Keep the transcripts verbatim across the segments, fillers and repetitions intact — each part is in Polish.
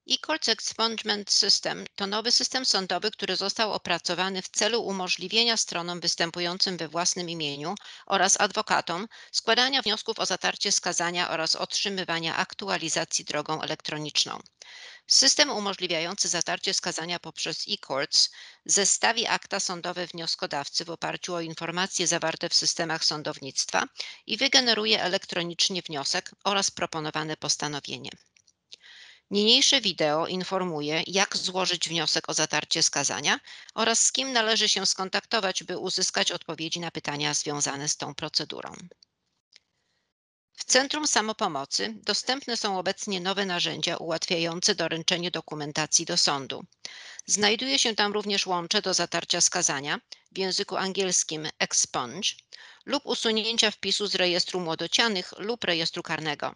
E-Court Expungement System to nowy system sądowy, który został opracowany w celu umożliwienia stronom występującym we własnym imieniu oraz adwokatom składania wniosków o zatarcie skazania oraz otrzymywania aktualizacji drogą elektroniczną. System umożliwiający zatarcie skazania poprzez e-courts zestawi akta sądowe wnioskodawcy w oparciu o informacje zawarte w systemach sądownictwa i wygeneruje elektronicznie wniosek oraz proponowane postanowienie. Niniejsze wideo informuje, jak złożyć wniosek o zatarcie skazania oraz z kim należy się skontaktować, by uzyskać odpowiedzi na pytania związane z tą procedurą. W Centrum Samopomocy dostępne są obecnie nowe narzędzia ułatwiające doręczenie dokumentacji do sądu. Znajduje się tam również łącze do zatarcia skazania w języku angielskim expunge lub usunięcia wpisu z rejestru młodocianych lub rejestru karnego.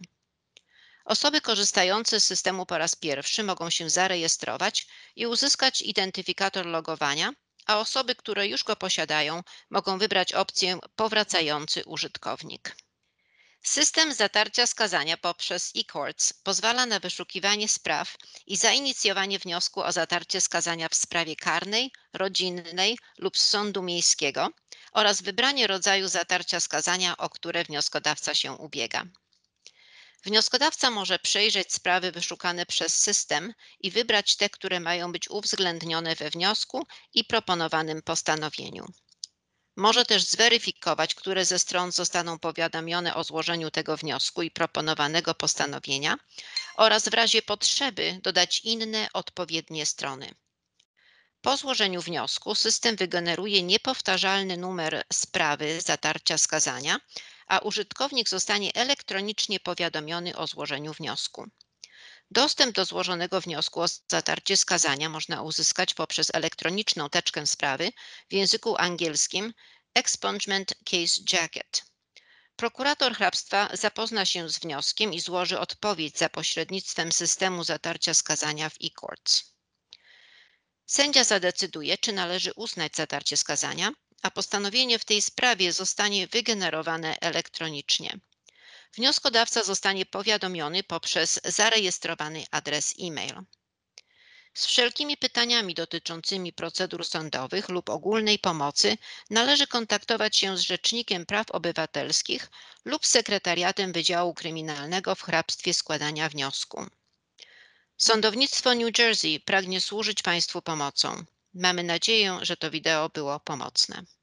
Osoby korzystające z systemu po raz pierwszy mogą się zarejestrować i uzyskać identyfikator logowania, a osoby, które już go posiadają, mogą wybrać opcję powracający użytkownik. System zatarcia skazania poprzez e-courts pozwala na wyszukiwanie spraw i zainicjowanie wniosku o zatarcie skazania w sprawie karnej, rodzinnej lub z sądu miejskiego oraz wybranie rodzaju zatarcia skazania, o które wnioskodawca się ubiega. Wnioskodawca może przejrzeć sprawy wyszukane przez system i wybrać te, które mają być uwzględnione we wniosku i proponowanym postanowieniu. Może też zweryfikować, które ze stron zostaną powiadomione o złożeniu tego wniosku i proponowanego postanowienia oraz w razie potrzeby dodać inne odpowiednie strony. Po złożeniu wniosku system wygeneruje niepowtarzalny numer sprawy zatarcia skazania, a użytkownik zostanie elektronicznie powiadomiony o złożeniu wniosku. Dostęp do złożonego wniosku o zatarcie skazania można uzyskać poprzez elektroniczną teczkę sprawy w języku angielskim Expungement Case Jacket. Prokurator hrabstwa zapozna się z wnioskiem i złoży odpowiedź za pośrednictwem systemu zatarcia skazania w e-courts. Sędzia zadecyduje, czy należy uznać zatarcie skazania, a postanowienie w tej sprawie zostanie wygenerowane elektronicznie. Wnioskodawca zostanie powiadomiony poprzez zarejestrowany adres e-mail. Z wszelkimi pytaniami dotyczącymi procedur sądowych lub ogólnej pomocy należy kontaktować się z Rzecznikiem Praw Obywatelskich lub Sekretariatem Wydziału Kryminalnego w hrabstwie składania wniosku. Sądownictwo New Jersey pragnie służyć Państwu pomocą. Mamy nadzieję, że to wideo było pomocne.